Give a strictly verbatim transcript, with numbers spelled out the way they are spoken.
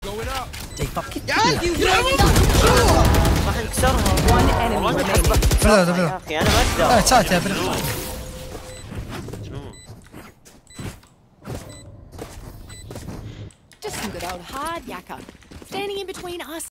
They fucking راح نكسرها. One enemy remaining. بلا بلا يا اخي انا ما لا اقدر. تشات يا بلا مجنون. Just some good old hard yakka. Standing in between us